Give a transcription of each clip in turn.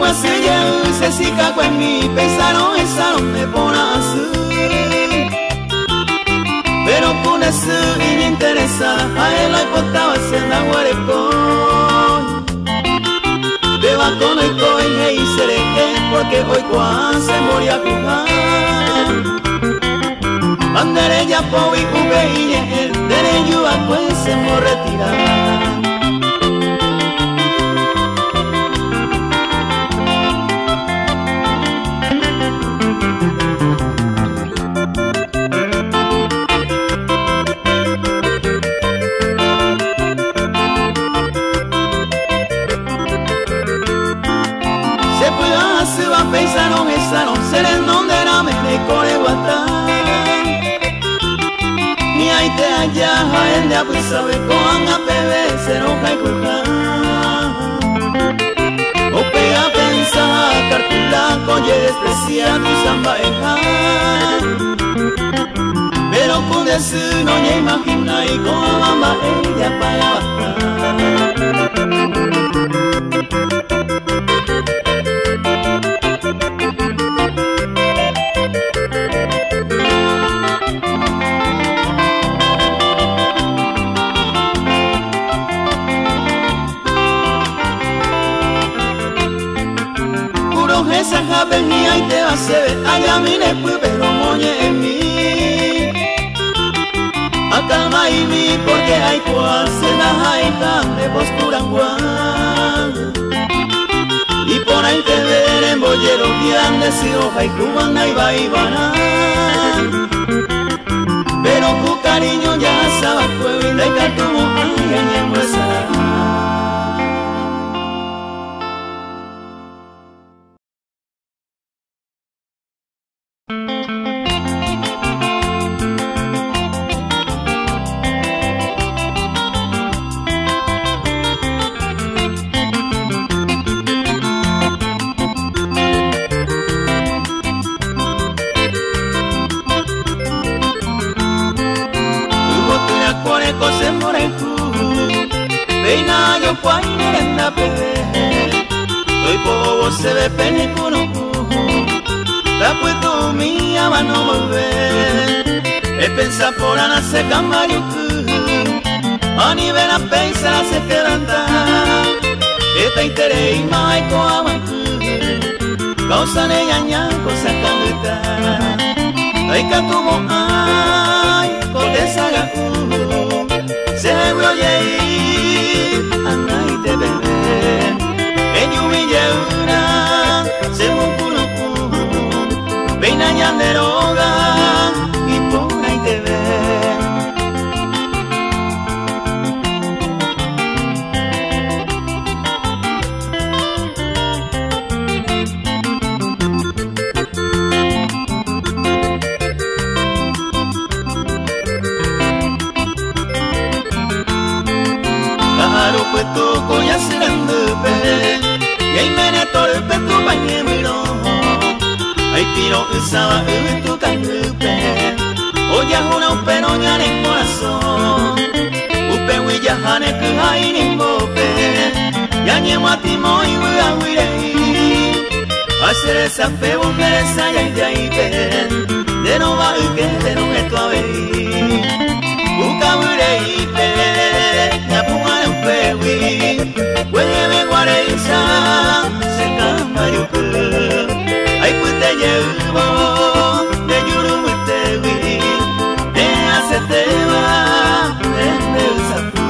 Guasilla se sica con mi pensaron me pone así. Pero con eso me interesa, a él lo importaba hacer la huereco. Beba con el coin y se deje, porque hoy cuando se moría a jugar. Andere ya po y ube y el derecho a pues se me retirar. Pensaron ser el nombre de la México de Guatán. Ni hay te allá, a él ya pues sabe con a bebé se roja y cuja. O pega pensar, cartula, coye desprecia tu samba pero con eso no me imagina y con mamá ella para bajar. Esa venía y te va a hacer allá mire pues pero moñe en mí. Acalma y vi porque hay cual se la hay tan de postura guan. Y por ahí te ver en bollero grandes y hoja y cubana y va y van. Pero tu cariño ya sabe pueblo y de cartumo ay en muestra. Se ve película, la puesto mía va a no volver. Es pensar por Ana se cambio a nivel a pensar se quebranta. Esta interés y más y coaban causa de ñaña cosa candita. Ay que tuvo ay con desaga se me oye anda y te bebe. Se muculu peina ñanderoga y por ahí te ve. Claro pues tú coña serándote y ahí me netorpe tu bañe miro. Ay tiro usaba tu canupe. Oye una upe no ñan en corazón. Upe huilla jane que hay ni mope. Ya ñemo a ti mo y voy a huirei. Hacer esa fe bonderesa y ahí de ahí ven. De no va y que de no esto a ver. Uca huirei pe. Ya pungane upe hui. Huele me guareiza. Se camba yo que. Ay pues te llevo, te lloro y te vi, te hace te va, te usa tú.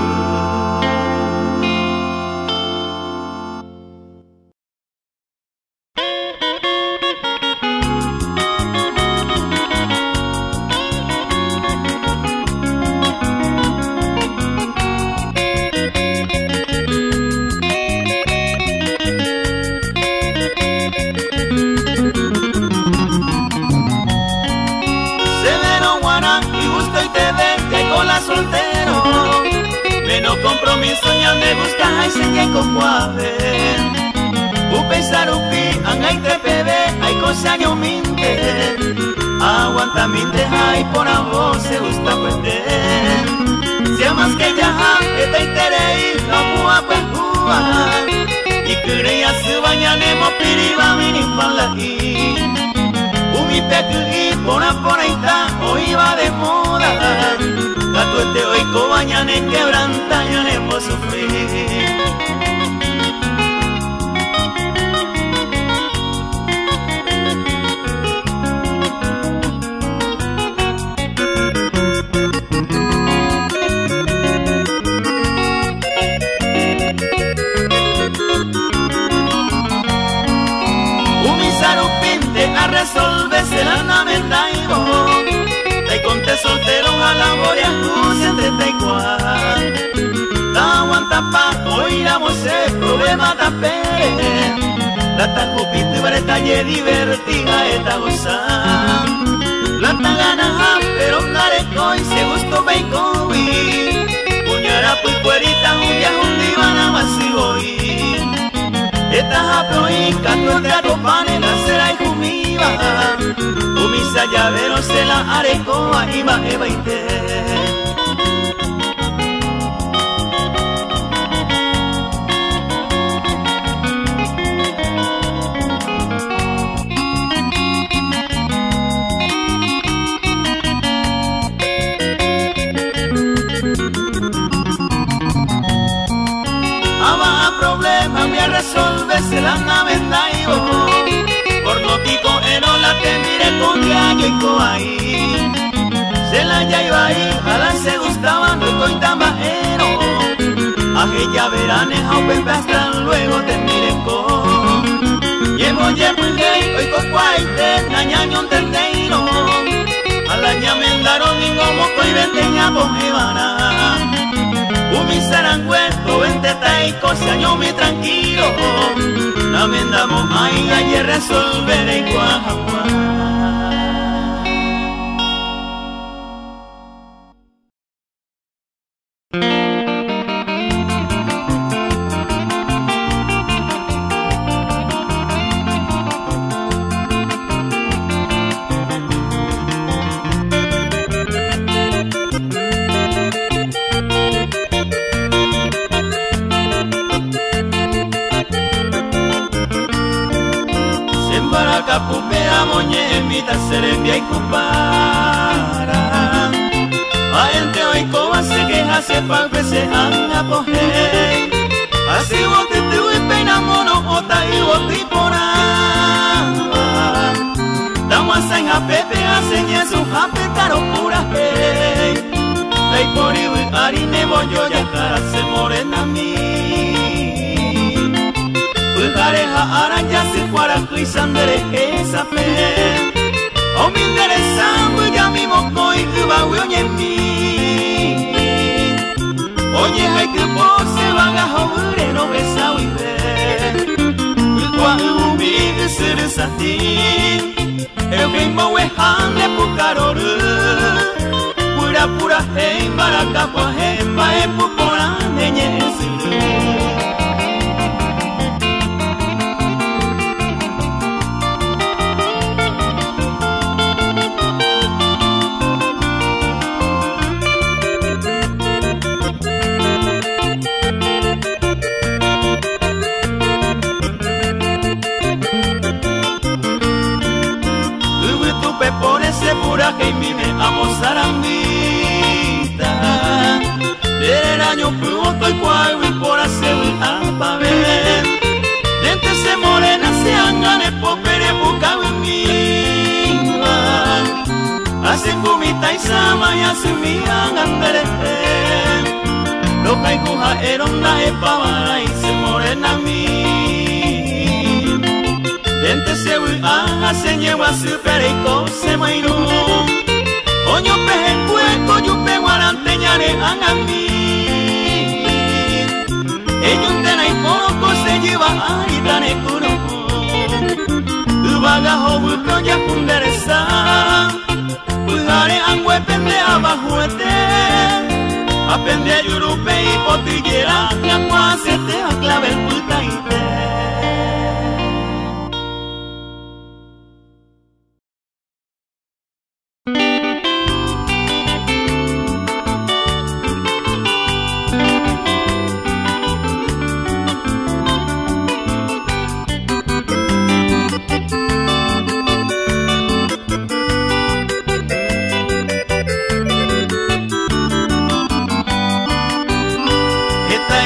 Soltero, menos compromiso ya me gusta y se que con guave. U pensar un pi, angay te pebe, hay cosa yo minte. Aguanta minte, hay por a vos se gusta perder. Si amas que ya, que te interés, no puedo pues tua Ikurea subanya mo piriba mini palai Umi peku pora ita oiba de moda Catuete oiko bañane quebranta ya nemo sufrir Resolverse la namenda y vos Te conté soltero a la boria Cusia de taikwan Ta aguanta pa oiramos el problema ta pere La ta jupite breta ye divertida eta gozan La ta gana pero nare coi se gusto baikowi Puñara pui puerita un viaje un divana masivoy Eta hapoi canto de atopane la será y jumiba Umisa llavero se la arecoa iba eba ite Problema voy a resolverse la navenda y vos Por notico eno la te mire con gallo y coaí Se la ya iba ahí, a la se gustaba no y coitamba eno Aje ya veraneja o pepe hasta luego te mire con Llevo muy gay, hoy con cuaite, nañaño un terneiro A la ñamendaron ningo moco y venteña pojebana Umi sarangüento, vente taiko, se año mi tranquilo Namendamos ahí, ayer resolver en Guajagua Capupea moñemita serembia y compara A gente hoy coba se queja se pa' que se anda poje Así bote te voy pena mono ota y bote por agua Damos a en pepe a señas su jape caro pura hey Ay por y harine bollo ya cara se morena mi Ujareja araña se fuera cuisandere esa fe O mi interesango ya mi moco y uba oye mi Oye hay que pose van a joder no besa y ve Uwa ubi ser sati El mismo wejan de pucaroru Pura hey baracapa hey bae pupora neñe suru Que mi me amo sarambita Del año pronto y cual y por hacer un alpabet Dente se morena se angane popere bucao en mi Hace cumita y sama y hace mi angandere Lo que cuja eronda es pavara y se morena mi Dente se a señegua super y cose mairu Oño peje cueco yo pego aranteñare angami Ellos tena y poco se lleva a itane kuno Ubagajo buko ya kunderesa Ujare angwe pende abajo ete Apende a yurupe y potillera Que acuacete a clave el puta y te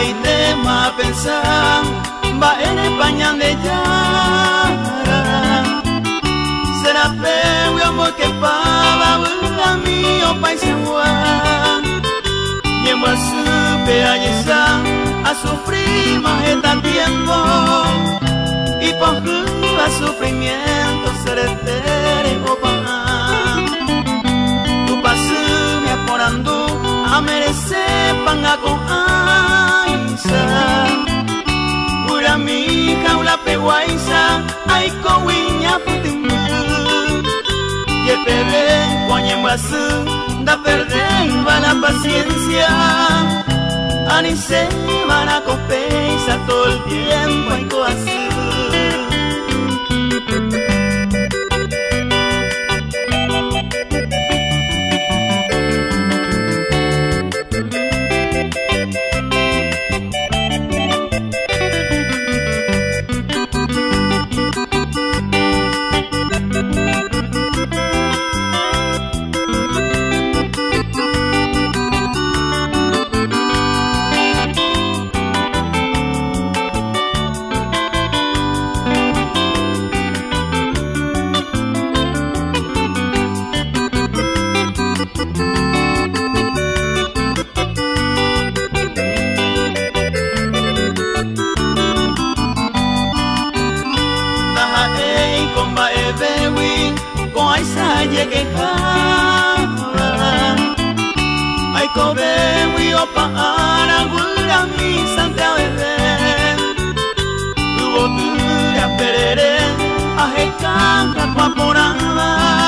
ahí te ma pensar va en España de Yara será feo amor que pava a mí o paisa y en supe allá a sufrir más está tiempo y por a sufrimiento seré o tu paso me aporando a merecer panga con aisa pura mi jaula peguaisa ay cowiña putimbu y te ve coñe masu da perder va la paciencia ani se van a compensa todo el tiempo hay cosas que ay cobe wi opa ara gura mi santa bebé tuvo tu ya perere a hekanga paporama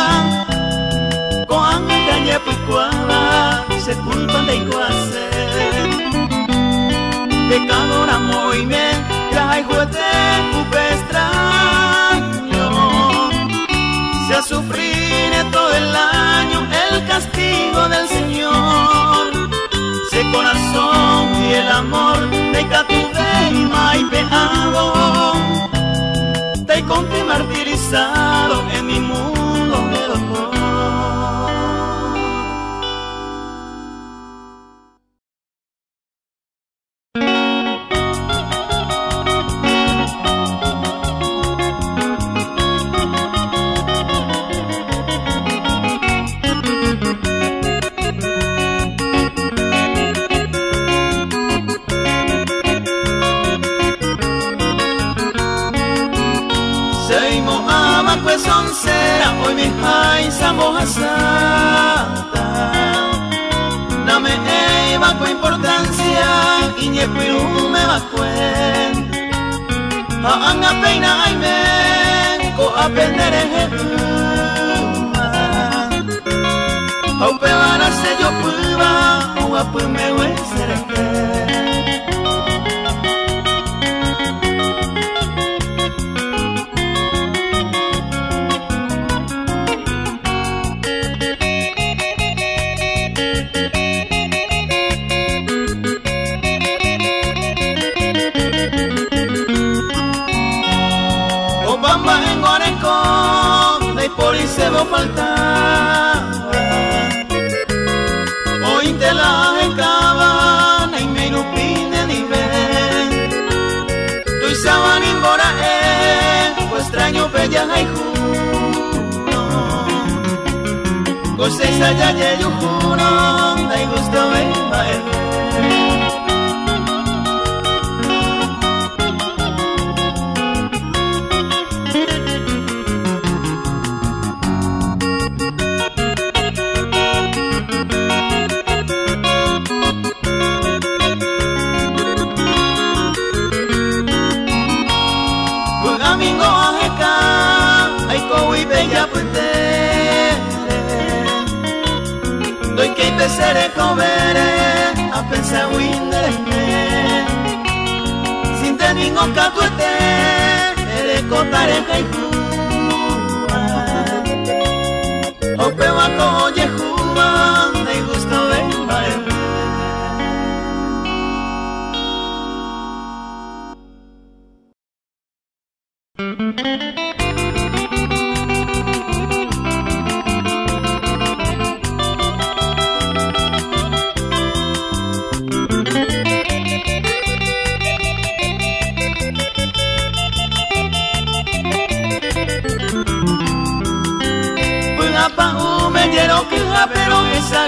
con caña picuaba se culpan de iguase pecadora muy bien trae juguete cupe extraño se ha sufrido todo el año el castigo del Señor se corazón y el amor de catuve y maipeado te conté martirizado en mi mundo de dolor. Hoy mi jaisa moja santa dame eva con importancia y ni piru me va cuen anga peina ay me co aprender au pewana se yo puba o apu me wesere por y se va a faltar hoy te la cabana y me ilumine ni ven tu y saban y mora pues extraño bella hay juno cosas allá yo juro da gusto ver doy que empezaré a comer a pensar windere sin tener ningún catuete le contaré jaiku o pewa coye juba me gusta ver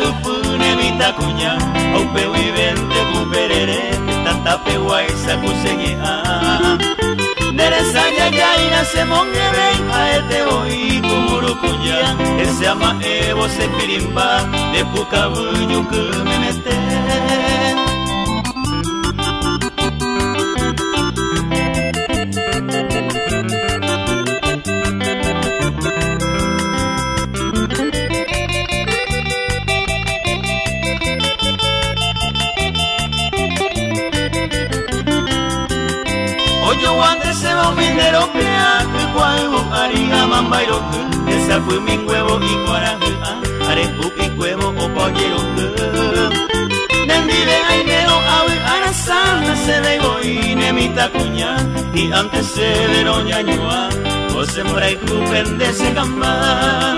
upune mita kunya Aupe wibente kuperere Tatape waisa kusegea Neresa yayaina se mongebe Aete oi kumuru kunya Ese ama evo se pirimba De pukabuyu kumenete Mambayroku, esa fue mi huevo y cuaranja, arepu y huevo o polleroku. Nendive ainero awi arasana se vego y nemita cuña, y antes se veroña ñua, o se mora y jupen de se gamba.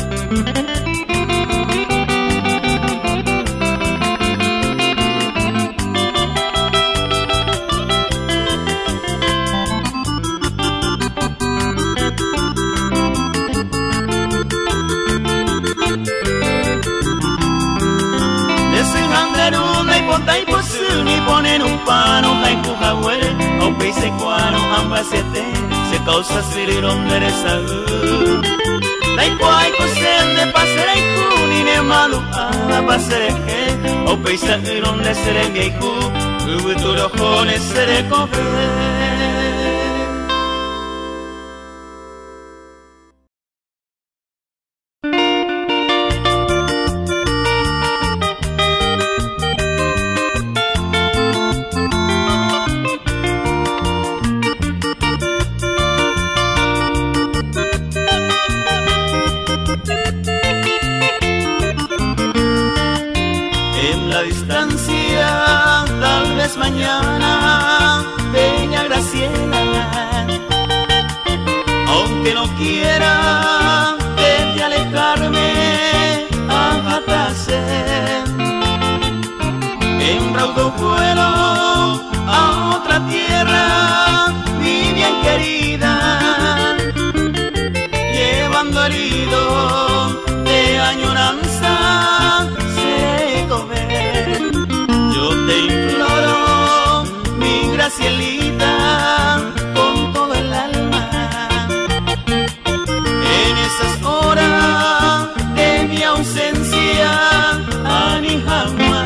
Ni ponen un pano, hay pujahuere, o peise cuano, ambasete, se causa siriron de salud. La igual cosen de pasere y cuni ne malu a pasere, o peise iron de sere viejo, ubu tu rojones sere cofer. Mañana, bella Graciela, aunque no quiera de alejarme a Jatase, en raudo vuelo a otra tierra, mi bien querida, llevando herido de añoranza seco ver. Yo te imploro, mi Gracielita, con todo el alma, en esas horas de mi ausencia, Anijama,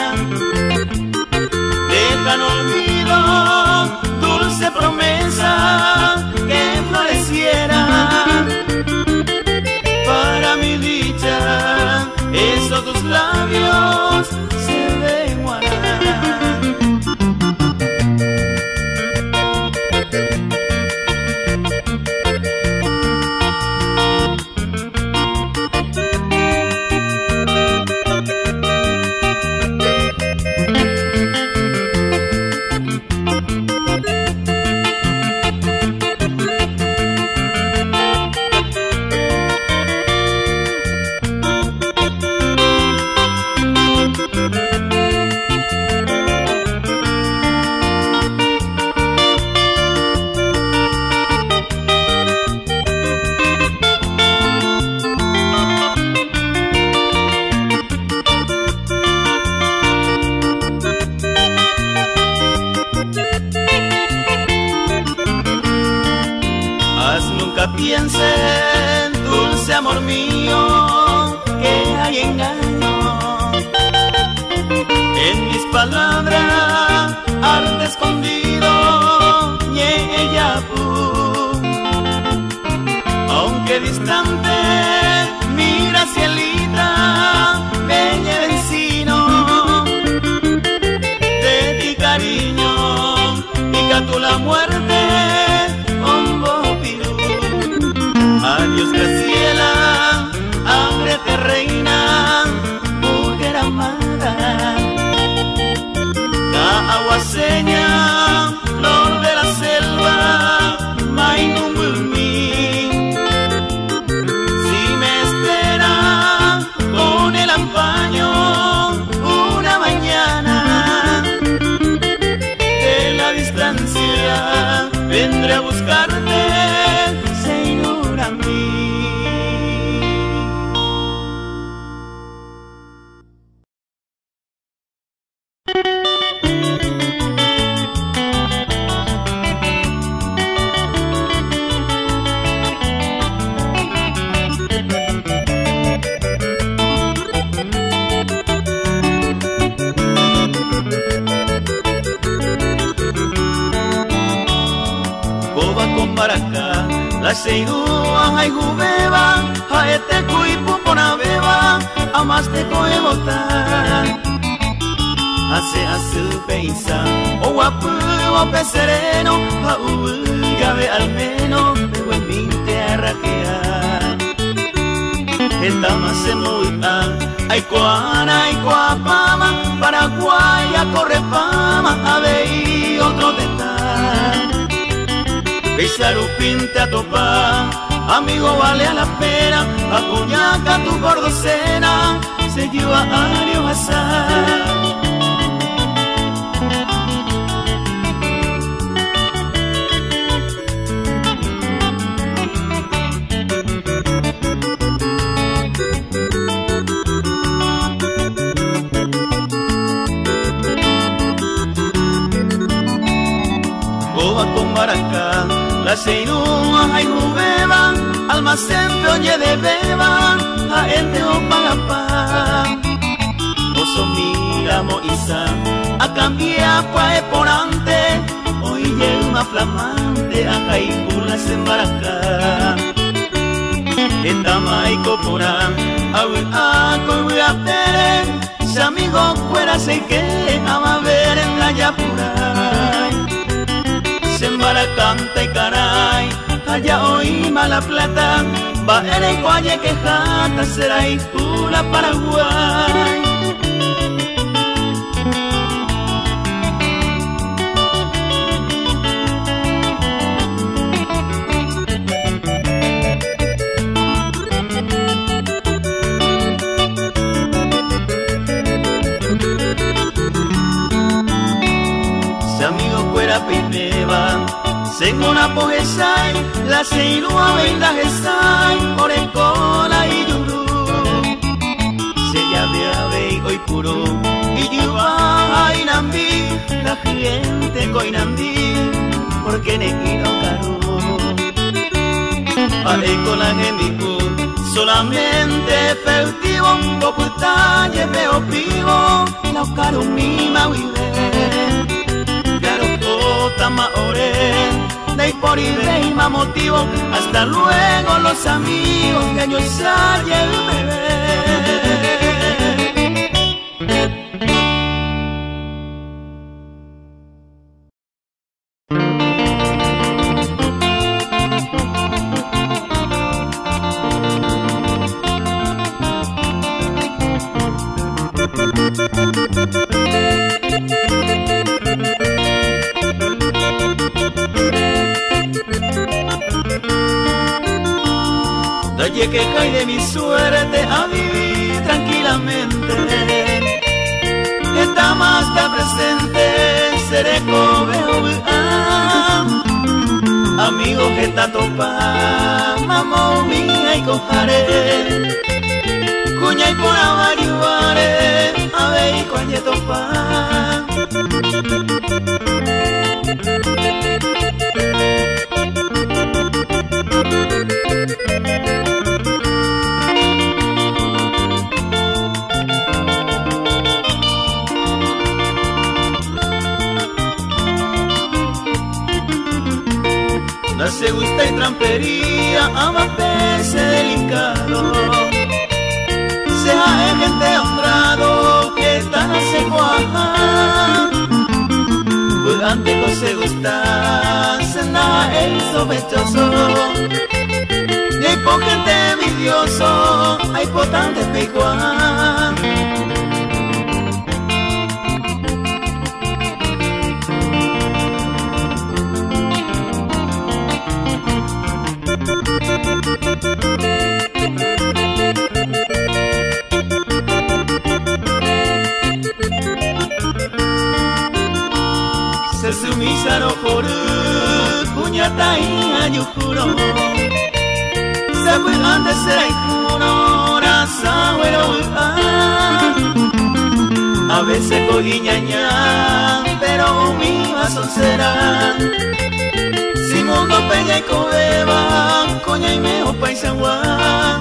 deja en olvido dulce promesa que floreciera para mi dicha, esos tus labios se ven guardar. Piensen, dulce amor mío, que hay engaño en mis palabras, arte escondido, ñeyapu. Aunque distante, mi Gracielita, bella vecino, de ti cariño, pica tú la muerte. Adiós Graciela, ábrete reina, mujer amada. La aguaseña, flor de la selva, Mainumbumi. Si me espera con el ampaño una mañana, de la distancia vendré a buscarte. Oba con baraka, la seirua hai jubeba, haete kuipu pona beba, amaste koemota. Hace peisa, o guapu o pe sereno, gabe al menos, pero en mi tierra que estamos en Moita, ay cuana, ay cuapama, Paraguay a corre fama, ave otro detal. Beisar un pinte a topar, amigo vale a la pena, acuñaca tu gordocena, se lleva años a asar. Con baraka, la seinua hay jubeba, almacén oye de beba, a ente o pagapá. Oso mira moisa, a cambiar pa eponante, hoy lleva flamante, a caicula se embaracá. Esta maico porán, a coiga tere, si amigo fuera se que, ama ver en la yapura. Canta y caray, allá oí mala plata, va en el cualle que jata, será y pura Paraguay. Si amigo fuera pineba, Sengo una pogesai, la seinua venda gesai, orecola y yuru. Se llave ave hoy puro, y yuba y nambi, la gente coinambi, porque neguino caro. Arecola gemiku, solamente festivo, poputaye veo pivo, la caro mima vive. Claro, tama ore. De por y de más motivo, hasta luego los amigos que yo salga el bebé. Oye que cae de mi suerte a vivir tranquilamente. Está más que presente, seré cobeo. Amigo que está topa, mamá mía y cojaré. Cuña y por avariuare, a ver y cualle topa. No se gusta y trampería, ama pese delicado. Sea gente honrado que tan se cuaja. Antes que se gusta, se nada el sospechoso. Y hay por gente envidioso, hay potente peiguán. Se sumisa no joru, puñata y ayujuro. Se fue antes será ikuno, rasa bueno. A veces cogí ñaña, pero mi vaso será. Si mundo peña y cobeba, coña y meo paisanguá.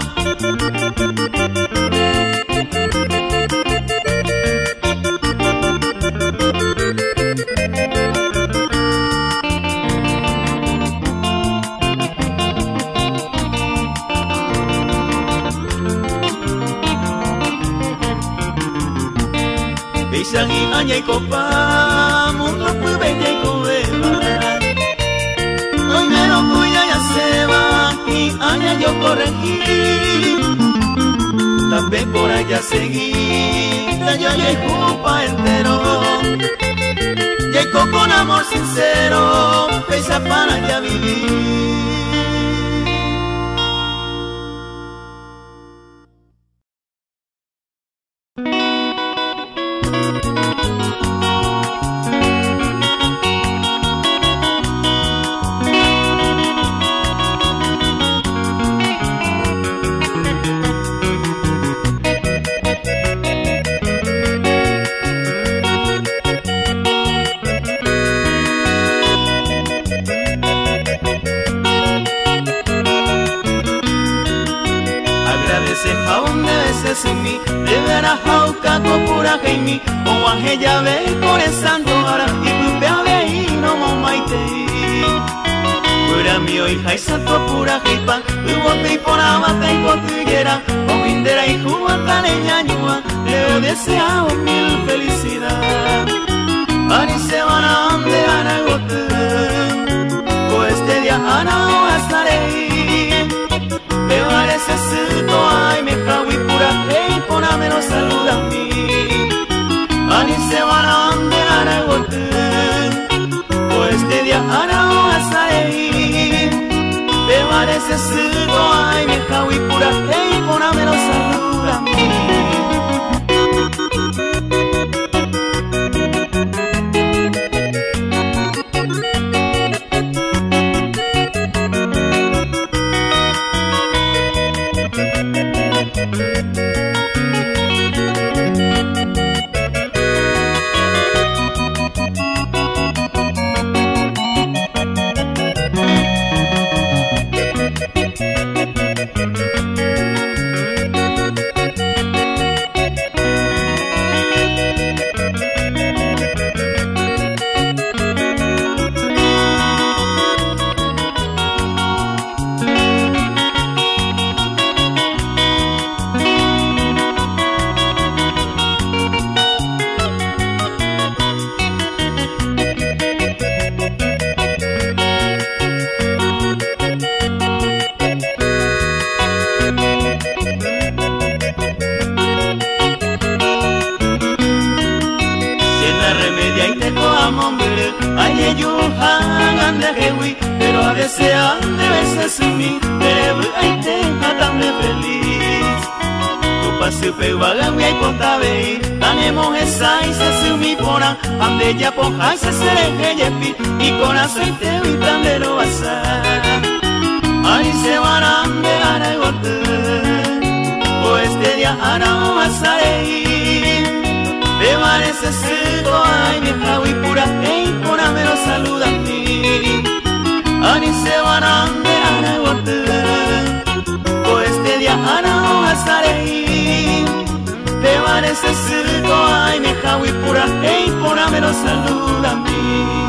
Lagi anyai kopa mundo pubenya ikobeba Hoy mero kuya ya seba y anya yo corregí También por allá seguí yo y culpa entero Llego con amor sincero Esa para ya vivir Simi, de vera hauka ko pura heimi, o waje ya ve coresando ahora y pupe ave y no mo maite. Pura mi hija y santo pura heipa, hubo te por amata y cotillera, o indera y juata leña ñua, le deseo mil felicidad. Ari se van a ande ana gote, o este día ana o estaré. Te parece suto ay me cago y pura hey pona me lo saluda a mí Ani se van a ande ana gote O este día ana o asai Te parece suto ay me cago y pura hey pona me lo saluda a mí Pero a veces ande veces en mí, pero ahí te mátame feliz. Tu pase peguagan y contabe, tenemos esa y se sumi pona, ande ya poja y se seré yepi y con aceite y tandero basa. Ahí se van a ande ana gote, o este día ana o asarei. Me parece seco, ay mi jaui pura, hey, pona me lo saluda a mí. Ani se van a ande ana gote, o este día ana o asarei. Me parece seco, ay mi jaui pura, hey, pona me lo saluda a mí.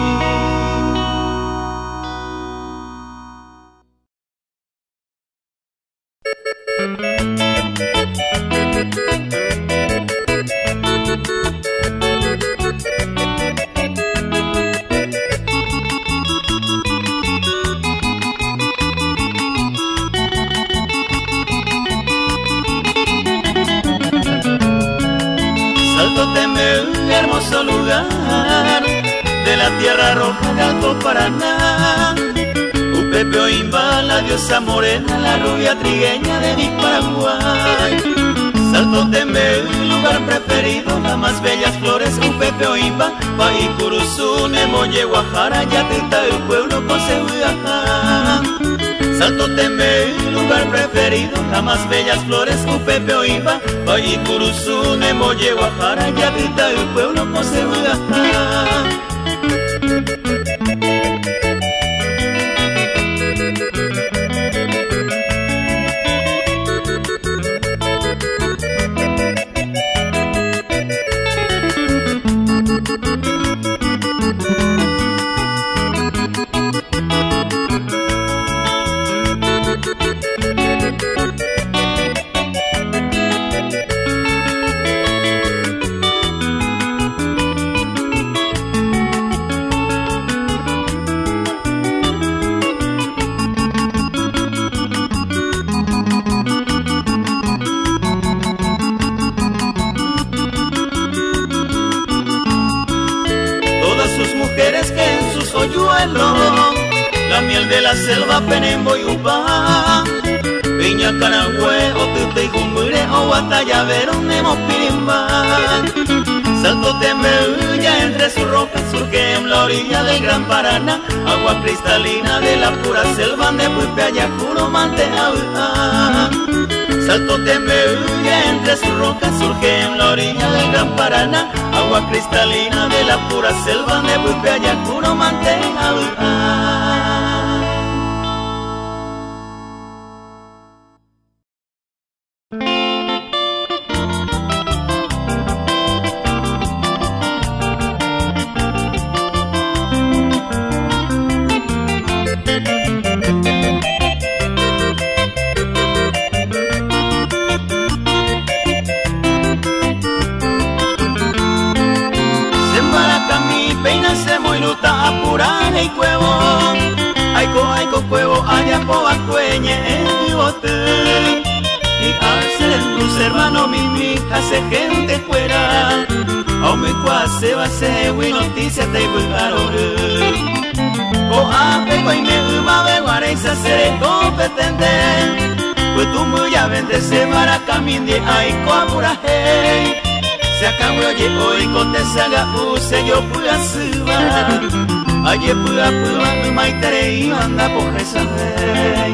Hermoso lugar de la tierra roja de Alto Paraná, Upepe Oimba, la diosa morena, la rubia trigueña de mi Paraguay. Salto Tembe, lugar preferido, las más bellas flores, Upepe Oimba, Paicuruzú, Nemoye, Guajara, Yatita, el pueblo con Cehuajá. Salto Tembe, lugar preferido, las más bellas flores, Upepe Oimba, Paicuruzú, Nemoye, Guajara, Yatita, el pueblo con Cehuajá. mujeres que en sus hoyuelos la miel de la selva penembo y upa. Peña Carahue, o Tute y Jumure, o Batalla Verón, Nemo Pirimba. Salto de Meulla, entre sus rocas surge en la orilla del Gran Paraná. Agua cristalina de la pura selva de Puipe, Ayacuro, Manteauá. Salto de Meulla, entre sus rocas surge en la orilla del Gran Paraná. Agua cristalina de la pura selva de Puipe, Ayacuro, Manteauá. Y cuevo, aiko cuevo, allá po acueñe en bote. Y al ser el luz hermano mi hace gente fuera. O me cuase va se wi noticia te bugarore. O ape y me uma de guareza seré competente. Pues tú muy ya vende se para caminde aiko apuraje. Se acabó oye hoy con te saga use yo puya suba. Aye puga puga maitere y anda por esa ley.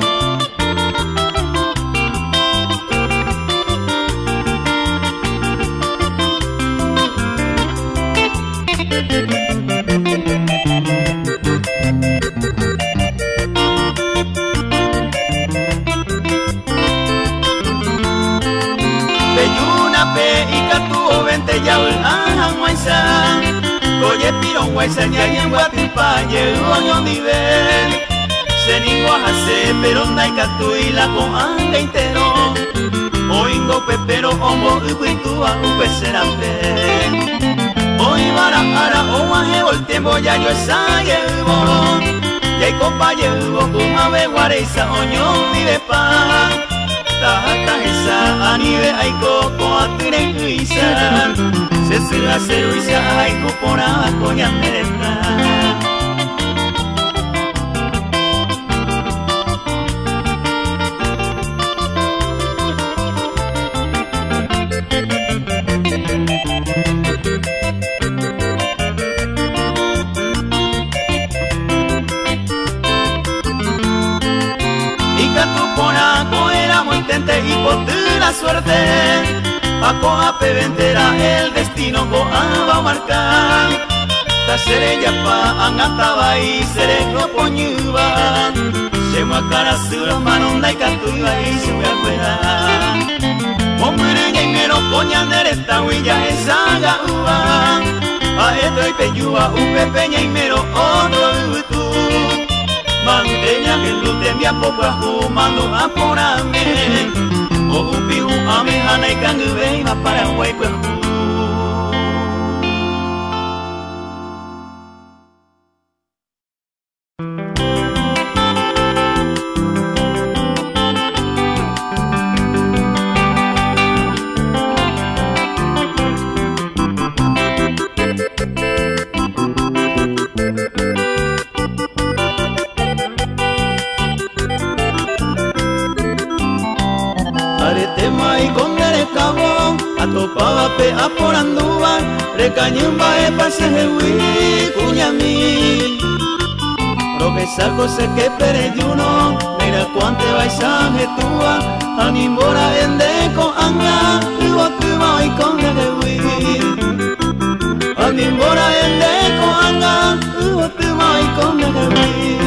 Belluna pe y catu vente ya a guaysa. Oye pirón guaysa ya y en guatipaye oño nivel. Se ningua hace pero naikatu y la coanga entero. Oingo pepero homo upuitua upesera pe. Hoy vara ara o aje voltembo ya yo esa llevo. Ya y copa llevo kuma ve guareza oño vive pa. Tahata esa anive ay coco atire guisa. Se siga servicia ay copora coña mereta. Y que tu pona coera muy tente y por la suerte. Paco a peventera el destino va a marcar. Ta serella pa angataba y sereno poñuba. Se muacara su hermano y catuiba y se voy a cuidar. Hombre y mero coña neresta huilla esa gauba. A esto y peyuba upe peña y mero otro tú. Manteña que lute envía poco a jumando a por amén. O upiu ame hanai kangu vei ma para huay cueju. Atopaba pe aporandúa, recañumba e pasejewi cuñami. Profesar José que pereyuno, mira cuante paisaje tua, animbora endeco anga, uotuba y con negewi. Animbora endeco anga, uotuba y con negewi.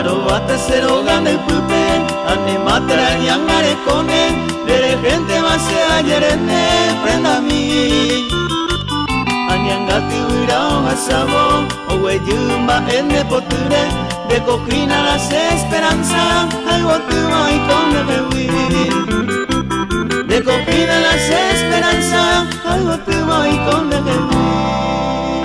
Arobata serogan el pupen, ane matra yang are konen, dere gente mase ayerene prenda mi. Anyang gati wirao hasabo, owe yumba ene poture, de coquina las esperanzas, algo tu hay con de vivir. De coquina las esperanzas, algo tu hay con de vivir.